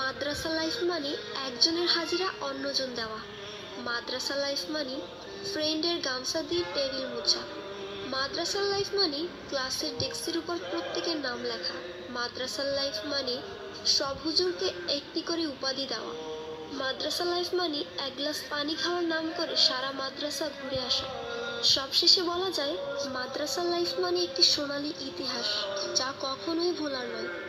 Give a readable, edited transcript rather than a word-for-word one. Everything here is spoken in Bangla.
মাদ্রাসা লাইফ মানে একজনের হাজিরা অন্যজন দেওয়া। মাদ্রাসা লাইফ মানে ফ্রেন্ডের গামছা দিয়ে টেবিল মোছা। মাদ্রাসার লাইফ মানে ক্লাসের ডেস্কের উপর প্রত্যেকের নাম লেখা। মাদ্রাসার লাইফ মানে সব হুজুরকে একটি করে উপাধি দেওয়া। মাদ্রাসা লাইফ মানে এক গ্লাস পানি খাওয়ার নাম করে সারা মাদ্রাসা ঘুরে আসা। সবশেষে বলা যায় মাদ্রাসা লাইফ মানে একটি সোনালী ইতিহাস, যা কখনোই ভোলার নয়।